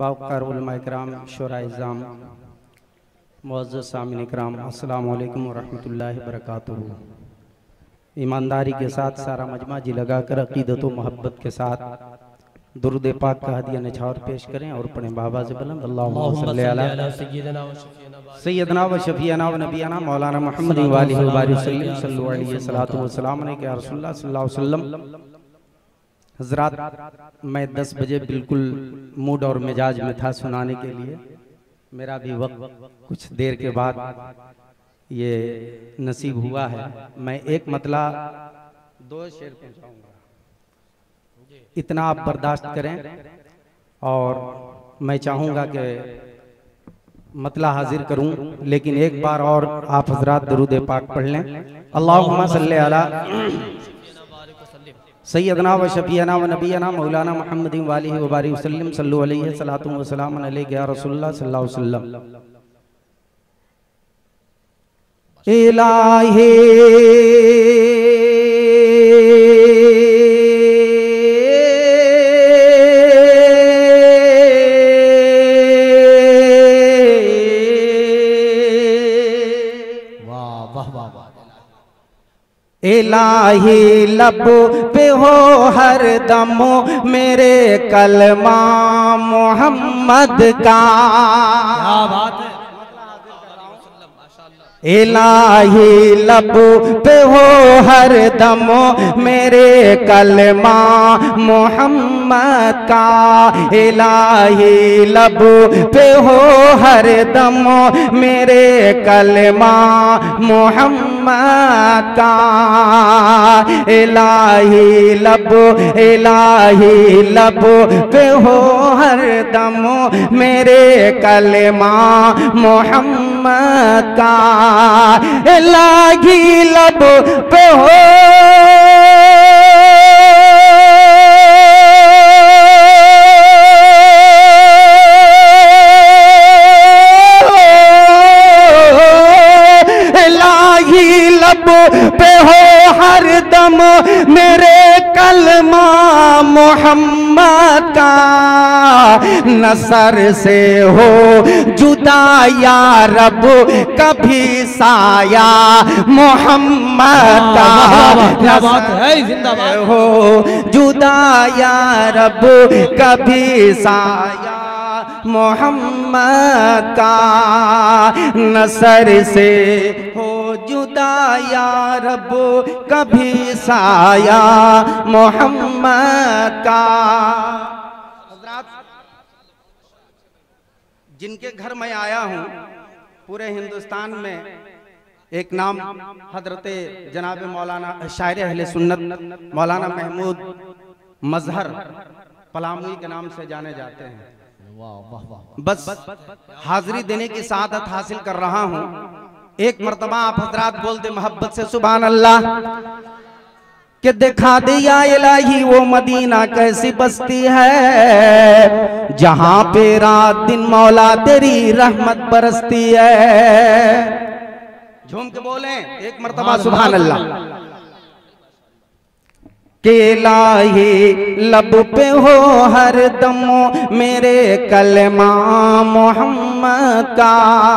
बावकार उलमा इकराम, शुरा इज़ाम, मुअज़्ज़ज़ सामिन इकराम, अस्सलामु अलैकुम व रहमतुल्लाहि व बरकातुहू। ईमानदारी के साथ सारा मजमा जी लगाकर अक़ीदत व मोहब्बत के साथ दुरूद पाक का हदिया निछावर पेश करें और पढ़ें बाबा से बुलंद अल्लाहुम्मा सल्ली अला सय्यदना व शफीअना व नबियना मौलाना मुहम्मद व आलिहि व बारिक वसल्लम सल्लल्लाहु अलैहि सलातु व सलाम अलैका या रसूलल्लाह सल्लल्लाहु अलैहि वसल्लम। हज़रात, मैं 10 बजे बिल्कुल मूड और मिजाज में था सुनाने के लिए। मेरा भी वक्त कुछ देर के बाद ये नसीब हुआ है। मैं एक मतला 2 शेर पहुंचाऊंगा, इतना आप बर्दाश्त करें। और मैं चाहूँगा कि मतला हाजिर करूं, लेकिन एक बार और आप हजरात दरूद पाक पढ़ लें। अल्लाहुम्मा सल्ली अला सय्यदना व शफीअना व नबियना मौलाना मुहम्मद व आलिहि व बारिक वसल्लम सल्लल्लाहु अलैहि सलातु व सलाम अलैका या रसूलल्लाह सल्लल्लाहु अलैहि वसल्लम। इलाही इलाही लब पे हो हर दम मेरे कलमा मोहम्मद का। क्या बात है। इलाही लब पे हो हर दम मेरे कलमा मोहम्मद का। इलाही लब पे हो हर दम मेरे कलमा मोहम्मद का। इलाही लब पे हो हर दम मेरे कलमा मोहम्मद का। इलाही लब पे हो पे हो हर दम मेरे कलमा मोहम्मद का। नसर से हो जुदा या रब कभी साया मोहम्मद का। नसर हो जुदा या रब कभी साया मोहम्मद का। नसर से हो जुदा या रब कभी साया मोहम्मद का। जिनके घर मैं आया हूँ पूरे हिंदुस्तान में एक नाम हजरत जनाब मौलाना शायर अहले सुन्नत मौलाना महमूद मजहर पलामुई के नाम से जाने जाते हैं। बस हाजिरी देने की सआदत हासिल कर रहा हूँ। एक मर्तबा आप हजरात बोल दे मोहब्बत से सुभान अल्लाह कि दिखा दिया इलाही वो मदीना कैसी बस्ती है जहां पे रात दिन मौला तेरी रहमत बरसती है। झूम के बोले एक मर्तबा सुभान अल्लाह। के इलाही लब पे हो हर दम मेरे कलमा मोहम्मद का।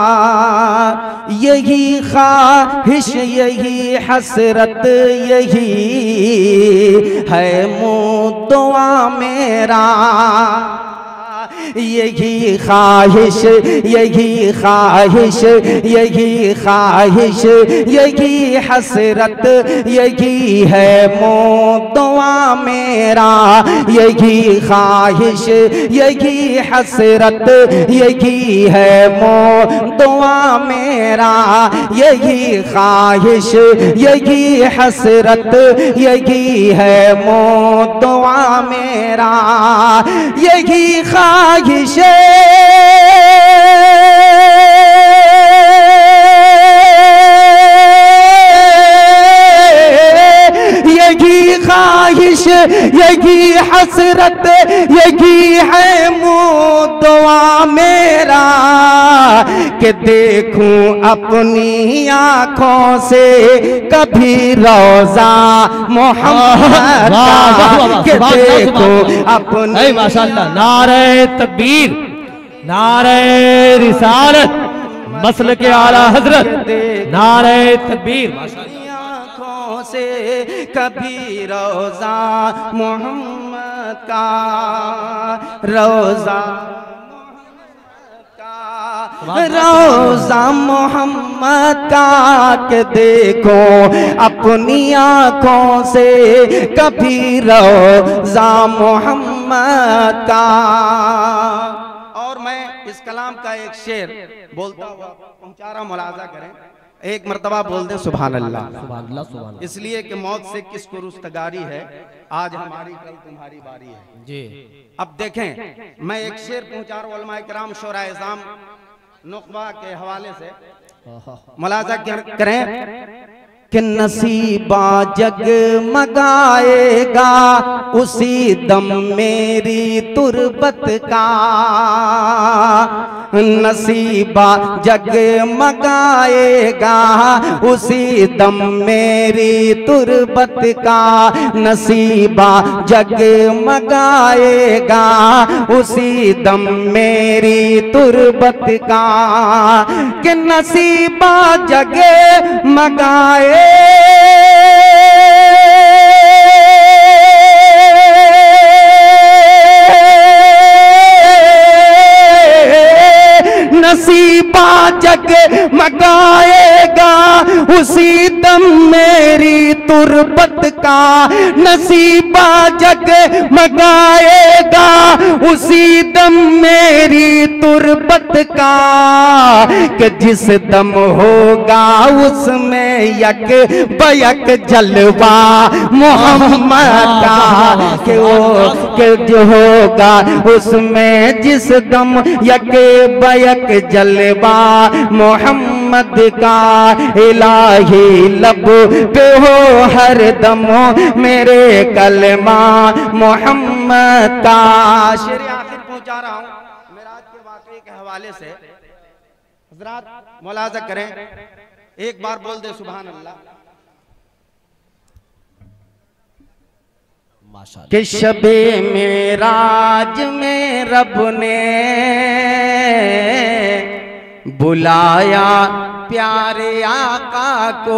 यही ख्वाहिश यही हसरत यही है मुद्दुआ मेरा। यही ख्वाहिश यही ख्वाहिश यही ख्वाहिश यही हसरत यही है मुद्दुआ मेरा। यही ख्वाहिश यही हसरत यही है मुद्दुआ मेरा। यही ख्वाहिश यही हसरत यही है मुद्दुआ मेरा। यही ख्वाहिश यही ख्वाहिश यही हसरत यही है मुद्दुआ मेरा। कि देखूं अपनी आँखों से कभी रोजा मोहम्मद का। कि देखूं अपनी माशाअल्लाह नारे तकबीर नारे रिसालत मसल के आला हजरत, नारे तकबीर। आँखों से कभी रोजा मोहम्मद का, रोजा रोजा मोहम्मद का के देखो अपनी आँखों से कभी रोजा मोहम्मद का। और मैं इस कलाम का एक शेर बोलता हुआ पहुंचा रहा, मुलाजा करें। एक मर्तबा बोल दे सुभान अल्लाह। इसलिए कि मौत से किसको रुस्तगारी है, आज हमारी कल तुम्हारी बारी है जी। अब देखें, मैं एक शेर पहुंचा रहा हूं उलमा इकराम शोरा इज़ाम नुक़बा के हवाले से, मुलाजा करें कि नसीबा जगमगाएगा उसी दम मेरी तुरबत का, नसीबा जगमगाएगा उसी दम मेरी तुरबत का, नसीबा जगमगाएगा उसी दम मेरी तुरबत का, कि नसीबा जगमगाए नसीबा जगमगाएगा उसी दम मेरी तुरबत का, नसीबा जगमगाएगा उसी दम मेरी तुरबत का, कि जिस दम होगा उसमें यक बयक जलवा मोहम्मद का, कि वो कि जो होगा उसमें जिस दम यक बयक जलवा मोहम्मद का, इलाही लब पे हो हर दम मेरे कलमा मोहम्मद का। शेर आखिर पहुंचा रहा हूं मेराज के वाकये के हवाले से, हजरात मुलाजा करें, एक बार बोल दे सुभान अल्लाह। कि शबे मेराज में रब ने बुलाया प्यारे आका को,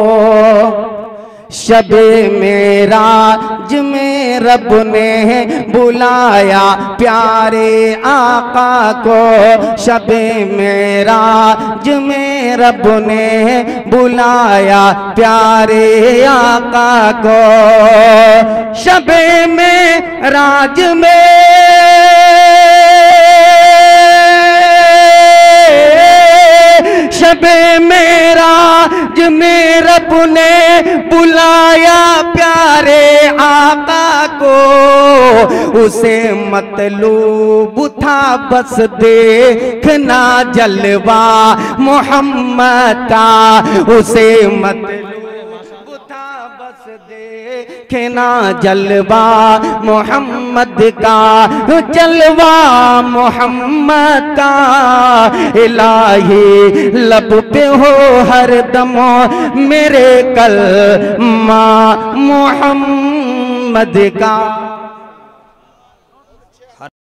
शबे मेराज में रब ने बुलाया प्यारे आका को, शबे मेराज में रब ने बुलाया प्यारे आका को, शबे मेराज में शबे मेराज में रब ने बुलाया प्यारे आका को, उसे मतलूब था बस देखना जलवा मोहम्मद का, उसे मतलूब था बस देखना जलवा मोहम्मद का, जलवा मोहम्मद का, इलाही लब पे हो हर दम मेरे कलमा मोहम्मद का।